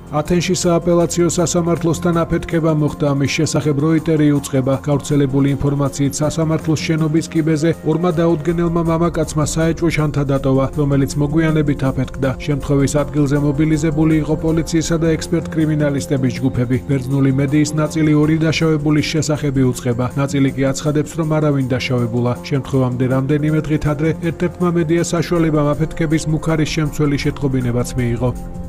ათენში სააპელაციო სასამართლოსთან აფეთქება მოხდა. ამის შესახებ როიტერი უწყება. გავრცელებული ინფორმაციით სასამართლოს შენობის კიბეზე ორმა დაუდგენელმა მამაკაცმა საეჭვო შანთა დატოვა, რომელიც მოგვიანებით აფეთქდა. შემთხვევის ადგილზე მობილიზებული იყო პოლიციისა და ექსპერტ-კრიმინალისტების ჯგუფები. ბერძნული მედიის ნაწილი ორი დაშავებულის შესახები უწყება. ნაწილი კი აცხადებს, რომ არავინ დაშავებულა. შემთხვევამდე რამდენიმე დღით ადრე ერთ-ერთმა მედია საშუალებამ აფეთქების მუქარის შემცველი შეტყობინებაც მიიღო.